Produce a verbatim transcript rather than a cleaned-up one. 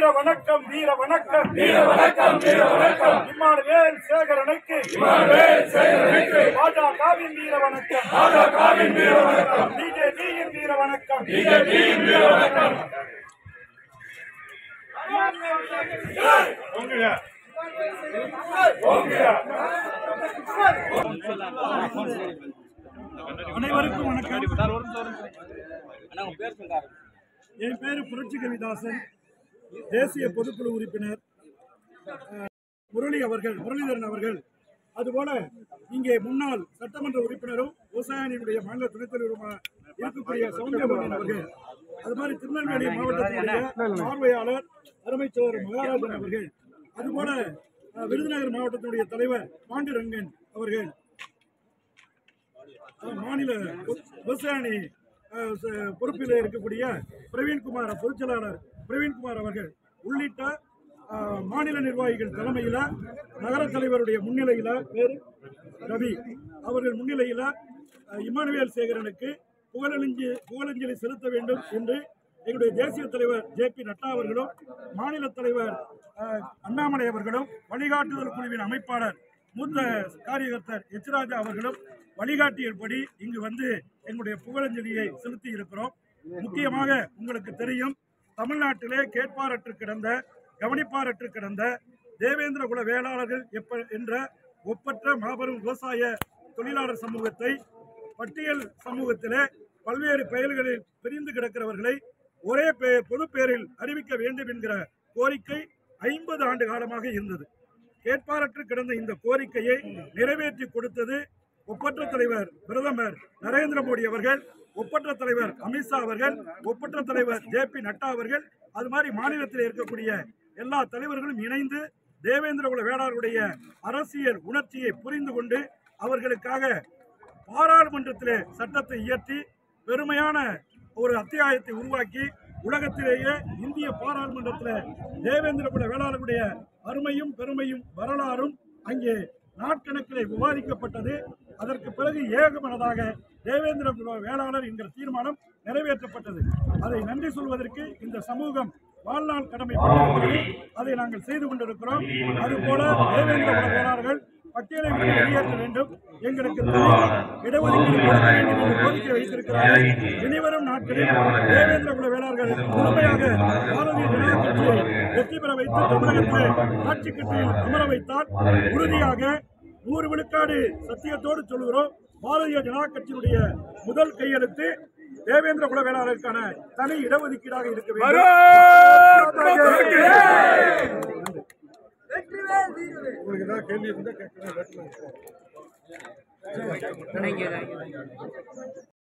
வணக்கம் வீர வணக்கம் வீர வணக்கம் வீர வணக்கம் இம்மானுவேல் சேகரனுக்கு இம்மானுவேல் சேகரனுக்கு பாஜகவின் வீர வணக்கம் பாஜகவின் வீர வணக்கம் பிஜேபியின் வீர வணக்கம் பிஜேபியின் வீர வணக்கம். அனைவருக்கும் வணக்கம். என் பேரு புரட்சி கவிதாசன், தேசிய பொதுக்குழு உறுப்பினர் முரளி அவர்கள் முரளிதரன் அவர்கள், அதுபோல இங்கே முன்னாள் சட்டமன்ற உறுப்பினரும் விவசாயிகளுடைய மாநில துணைத் தலைவருமாக இருக்கக்கூடிய சௌந்தரபாண்டியன் அவர்கள், அது மாதிரி திருநெல்வேலி மாவட்டத்தினுடைய பார்வையாளர் அருமைச்சோர் மகாராஜன் அவர்கள், அதுபோல விருதுநகர் மாவட்டத்தினுடைய தலைவர் பாண்டுரங்கன் அவர்கள், மாநில விவசாயி பொறுப்பில் இருக்கக்கூடிய பிரவீன்குமார் பொதுச்செயலாளர் பிரவீன்குமார் அவர்கள் உள்ளிட்ட மாநில நிர்வாகிகள் தலைமையில் நகர தலைவருடைய முன்னிலையில் பேரு ரவி அவர்கள் முன்னிலையில் இம்மானுவேல் சேகரனுக்கு புகழஞ்சலி புகழஞ்சலி செலுத்த வேண்டும் என்று எங்களுடைய தேசிய தலைவர் ஜே பி நட்டா அவர்களும் மாநில தலைவர் அண்ணாமலை அவர்களும் வழிகாட்டுதல் குழுவின் அமைப்பாளர் மூத்த காரியகர்த்தர் எச் ராஜா அவர்களும் வழிகாட்டியபடி இங்கு வந்து எங்களுடைய புகழஞ்சலியை செலுத்தி இருக்கிறோம். முக்கியமாக உங்களுக்கு தெரியும், தமிழ்நாட்டிலே கேட்பாரற்று கிடந்த கவனிப்பாரற்று கிடந்த தேவேந்திர குல வேளாளர்கள் எப்ப என்ற ஒப்பற்ற மாபெரும் விவசாய தொழிலாளர் சமூகத்தை பட்டியல் சமூகத்திலே பல்வேறு பெயர்களில் பிரிந்து கிடக்கிறவர்களை ஒரே பெயர் பொது பெயரில் அறிவிக்க வேண்டும் என்கிற கோரிக்கை ஐம்பது ஆண்டு காலமாக இருந்தது. கேட்பாரற்று கிடந்த இந்த கோரிக்கையை நிறைவேற்றி கொடுத்தது ஒப்பற்ற தலைவர் பிரதமர் நரேந்திர மோடி அவர்கள், ஒப்பற்ற தலைவர் அமித்ஷா அவர்கள், ஒப்பற்ற தலைவர் ஜே பி நட்டா அவர்கள், அது மாதிரி மாநிலத்தில் இருக்கக்கூடிய எல்லா தலைவர்களும் இணைந்து தேவேந்திர குல வேளாளருடைய அரசியல் உணர்ச்சியை புரிந்து கொண்டு அவர்களுக்காக பாராளுமன்றத்திலே சட்டத்தை இயற்றி பெருமையான ஒரு அத்தியாயத்தை உருவாக்கி உலகத்திலேயே இந்திய பாராளுமன்றத்தில் தேவேந்திர குல வேளாளருடைய அருமையும் பெருமையும் வரலாறும் அங்கே நாட்கணக்கிலே விவாதிக்கப்பட்டது. அதற்கு பிறகு ஏகமனதாக தேவேந்திர குல வேளாளர் என்கிற தீர்மானம் நிறைவேற்றப்பட்டது. அதை நன்றி சொல்வதற்கு இந்த சமூகம் வாழ்நாள் கடமைப்பட்டிருக்கிறது. அதை நாங்கள் செய்து கொண்டிருக்கிறோம். அதுபோல தேவேந்திர குல வேளாளர்கள் பட்டியலை விட்டு வெளியேற்ற வேண்டும், எங்களுக்கு இடஒதுக்கீடு கொடுக்க வேண்டும் என்று கோரிக்கை வைத்திருக்கிறார்கள். இனிவரும் நாட்களில் தேவேந்திர குல வேளாளர்கள் முழுமையாக பாரதிய ஜனதா கட்சியை வெற்றி பெற வைத்து தமிழகத்தில் ஆட்சி கட்சியில் அமர வைத்தால் உறுதியாக நூறு விழுக்காடு சத்தியத்தோடு சொல்கிறோம், பாரதிய ஜனதா கட்சியினுடைய முதல் கையெழுத்து தேவேந்திர குல வேளாளருக்கான தனி இடஒதுக்கீடாக இருக்க வேண்டும். உங்களுக்கு ஏதாவது கேள்வி இருந்தால் கேட்கலாம்.